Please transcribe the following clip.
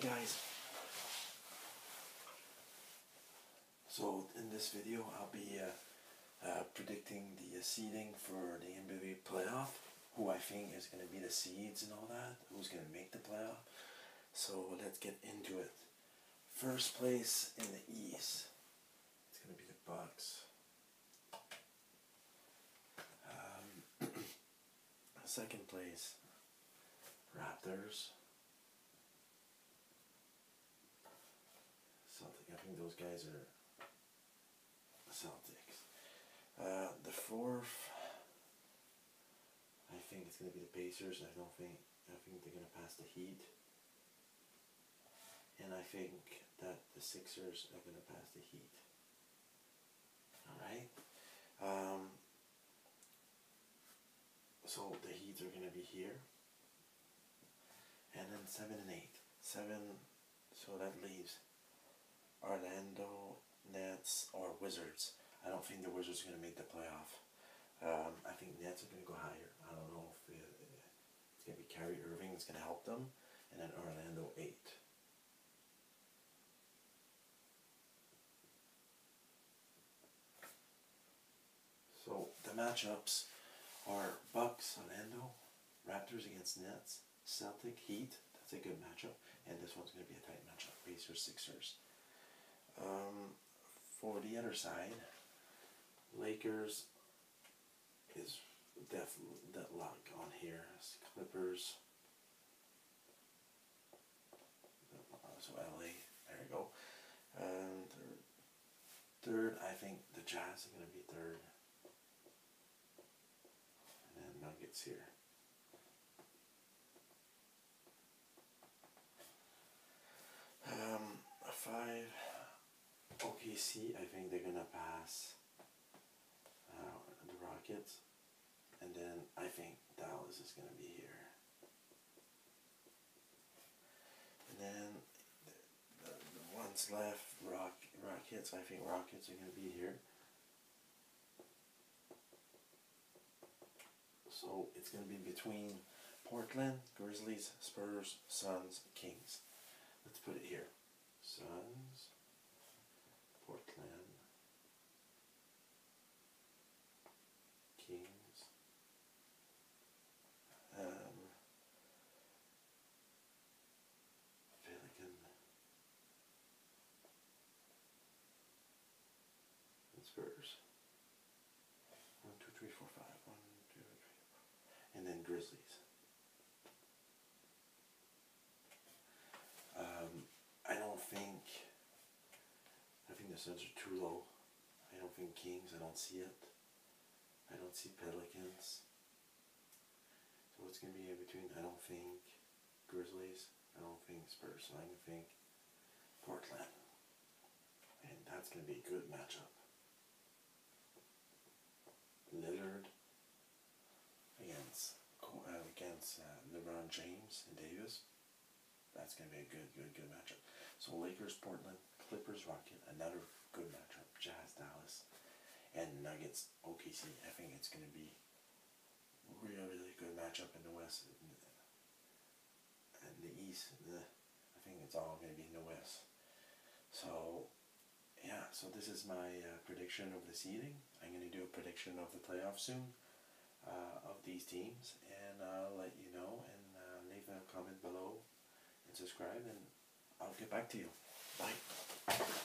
guys, so in this video I'll be predicting the seeding for the NBA playoff, who I think is going to be the seeds and all that, who's going to make the playoff. So let's get into it. First place in the East, it's going to be the Bucks. Second place, Raptors. Celtics. I think those guys are Celtics. The fourth, I think it's going to be the Pacers. I think they're going to pass the Heat. And I think that the Sixers are going to pass the Heat. Alright? So the Heat are going to be here. And then 7 and 8. 7, so that leaves Orlando, Nets, or Wizards. I don't think the Wizards are going to make the playoff. I think Nets are going to go higher. I don't know if it's going to be Kyrie Irving that's going to help them. And then Orlando 8. So the matchups are Bucks, Orlando, Raptors against Nets, Celtic, Heat. That's a good matchup. And this one's going to be a tight matchup. Pacers, Sixers. For the other side, Lakers is definitely deadlock on here. Clippers. So LA. There you go. And third, I think the Jazz are going to be third. And then Nuggets here. Five, OKC, I think they're going to pass the Rockets. And then I think Dallas is going to be here. And then the ones left, Rockets, I think Rockets are going to be here. So it's going to be between Portland, Grizzlies, Spurs, Suns, Kings. Let's put it here. Suns, Portland, Kings, Pelican, and Spurs. 1, 2, 3, 4, 5. 1, 2, 3, 4. And then Grizzlies. I think the Suns are too low. I don't think Kings, I don't see it. I don't see Pelicans. So it's going to be in between. I don't think Grizzlies. I don't think Spurs. So I'm going to think Portland. And that's going to be a good matchup. Lillard against LeBron James and Davis. That's going to be a good matchup. So Lakers, Portland, Clippers, Rockets, another good matchup. Jazz, Dallas, and Nuggets, OKC. I think it's going to be really good matchup in the West. And the East, I think it's all going to be in the West. So, yeah, so this is my prediction of the seeding. I'm going to do a prediction of the playoffs soon of these teams. And I'll let you know, and leave a comment below and subscribe, and I'll get back to you. Bye.